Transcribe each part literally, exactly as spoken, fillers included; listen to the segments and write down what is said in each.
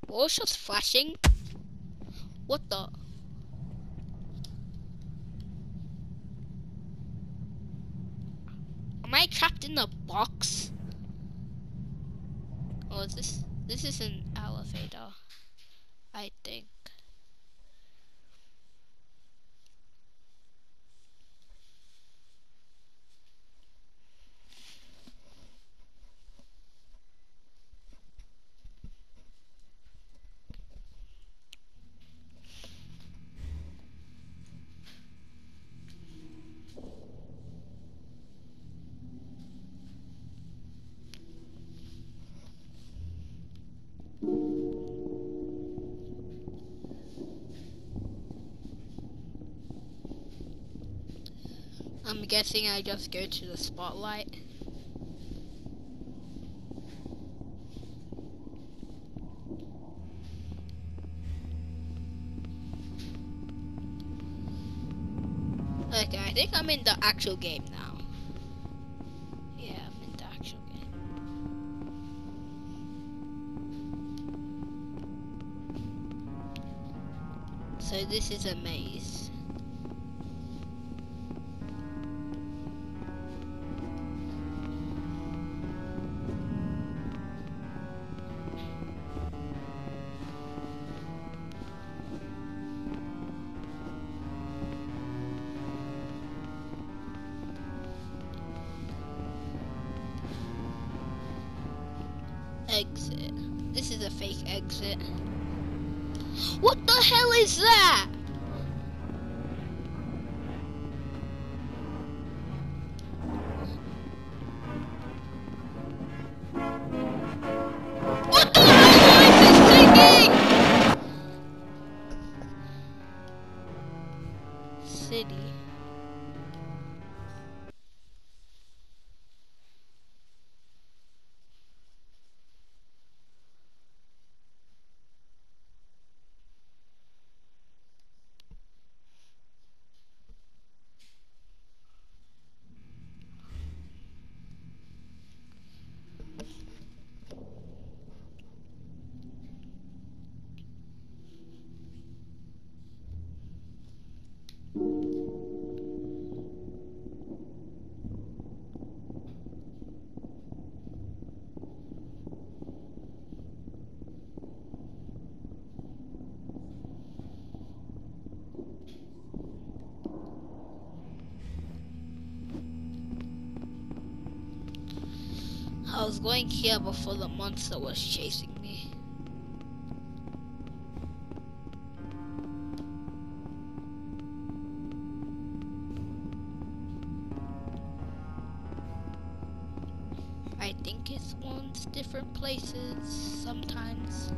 Oh, it's just flashing. What the? Am I trapped in the box? Oh, is this? This is an elevator, I think. I'm guessing I just go to the spotlight. Okay, I think I'm in the actual game now. Yeah, I'm in the actual game. So this is a maze. Exit. This is a fake exit. What the hell is that? What the hell is this thinking? City. I was going here before the monster was chasing me. I think it spawns different places sometimes.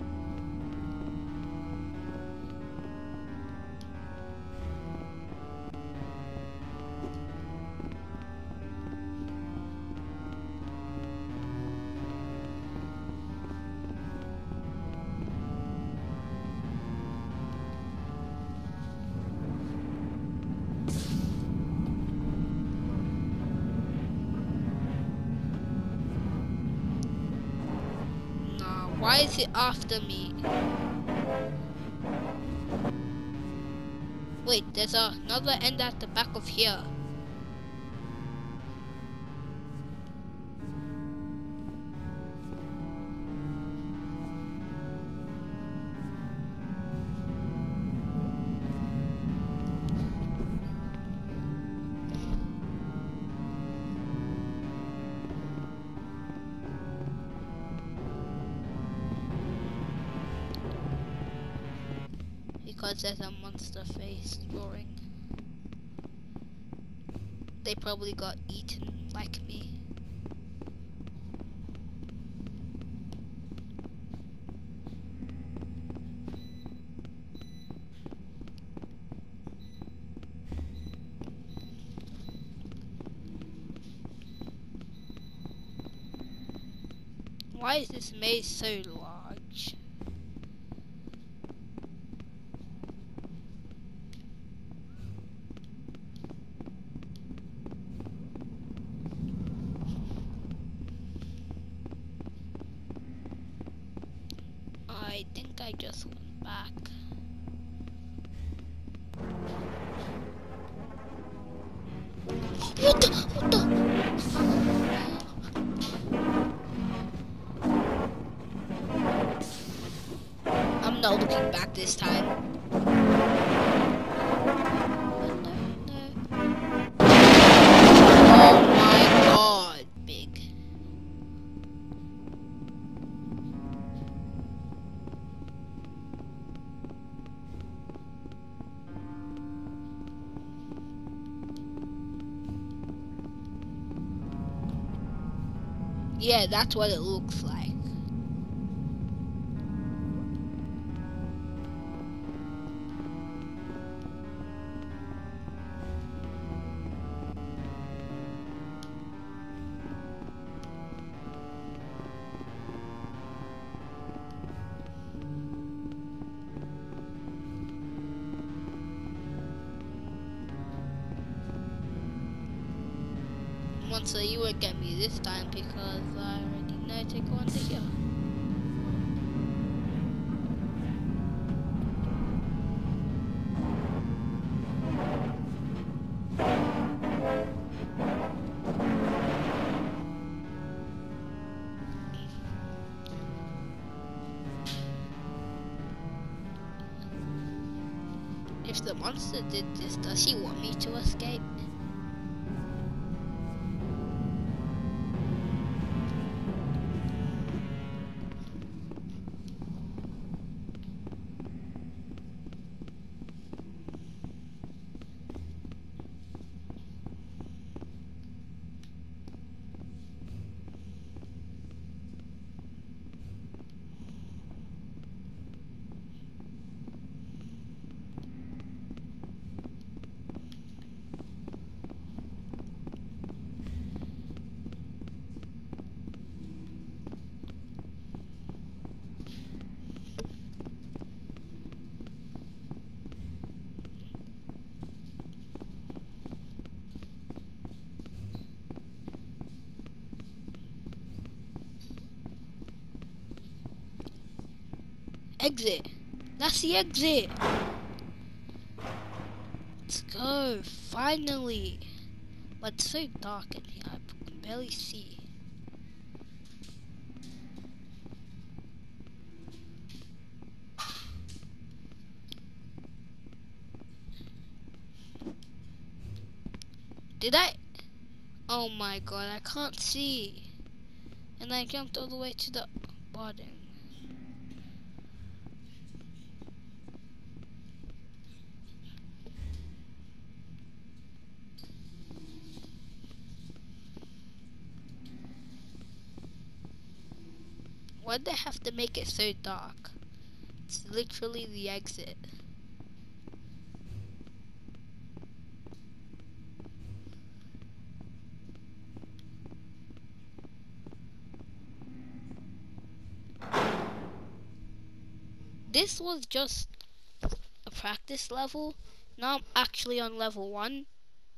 Why is it after me? Wait, there's a, another end at the back of here. Because there's a monster face roaring. They probably got eaten like me. Why is this maze so large? I I think I just went back. What the? What the? I'm not looking back this time. Oh my god, big. Yeah, that's what it looks like. So you won't get me this time because I already know to go under here. If the monster did this, does he want me to escape? Exit. That's the exit. Let's go. Finally. But it's so dark in here. I can barely see. Did I? Oh my god, I can't see. And I jumped all the way to the bottom. Why'd they have to make it so dark? It's literally the exit. This was just a practice level. Now I'm actually on level one.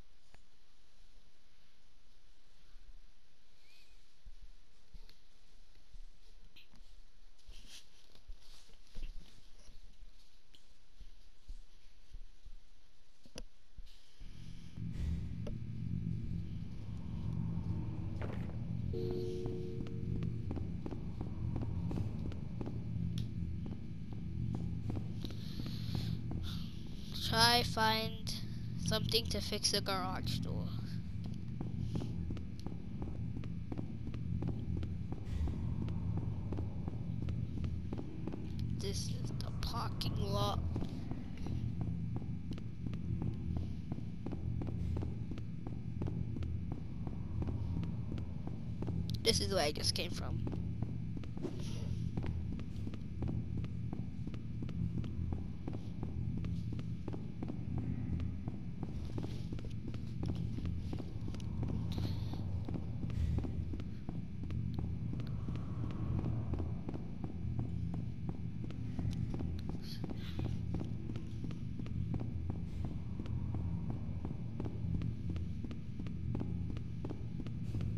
Try find something to fix the garage door. This is the parking lot. This is where I just came from.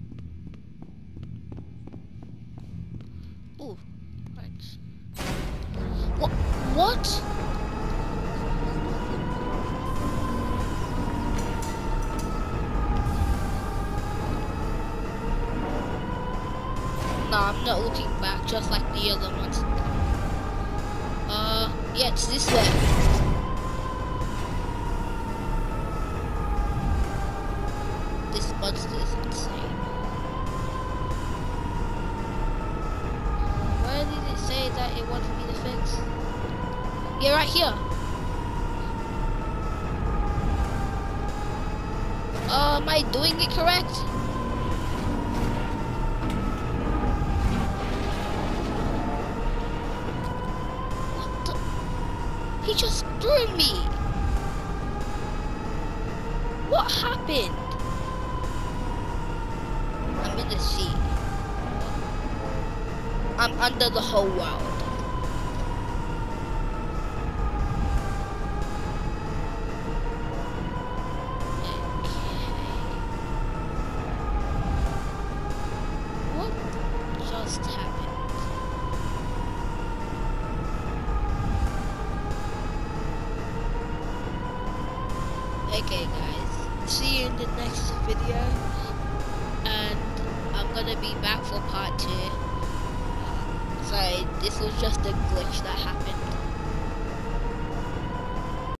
Ooh, thanks. What? What? No, I'm not looking back, just like the other ones. Uh, yeah, it's this way. This monster is insane. Where did it say that it wanted me to fix? Yeah, right here. Uh, am I doing it correct? He just threw me. What happened? I'm in the sea. I'm under the whole world. Okay. What just happened? Okay guys, see you in the next video, and I'm gonna be back for part two. Uh, sorry, this was just a glitch that happened.